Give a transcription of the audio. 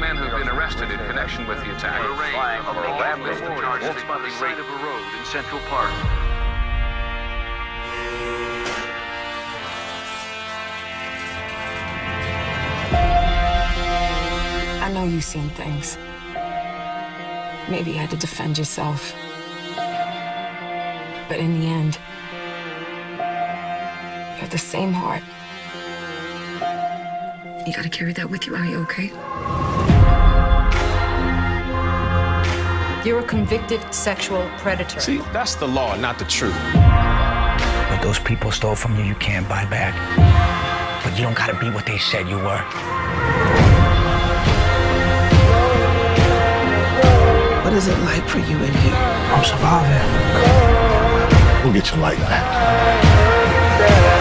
men who have been arrested in connection with the attack. Flying over a landless charged by the side of a road in Central Park. I know you've seen things. Maybe you had to defend yourself. But in the end, you have the same heart. You gotta carry that with you. Are you okay? You're a convicted sexual predator. See, that's the law, not the truth. What those people stole from you, you can't buy back. But you don't gotta be what they said you were. What is it like for you in here? I'm surviving. We'll get your life back.